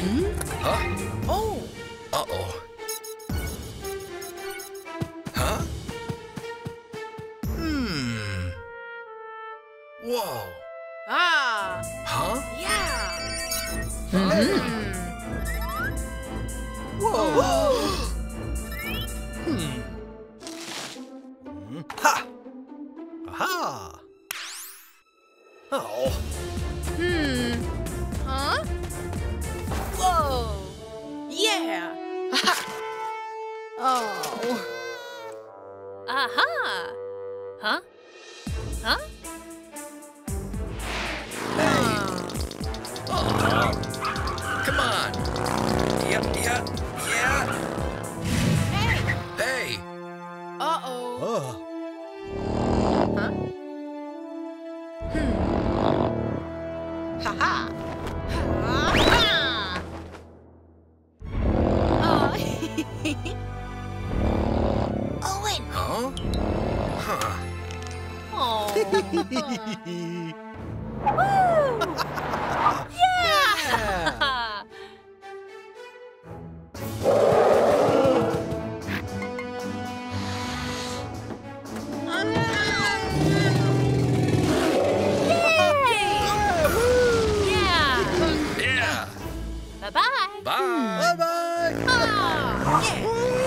Huh? Oh. Uh-oh. Huh? Whoa. Ah. Huh? Yeah. Whoa. Ha! Aha! Oh. Huh? Whoa. Yeah. Oh. Aha! Huh? Huh? Come on. Yep, yeah, yeah. Hey. Uh-oh. Oh. Huh? Ha-ha. Ha-ha. Owen. Huh? Huh. Oh. Yeah. Yeah. Yeah. Bye-bye. Bye. Bye-bye. Ah. Yeah.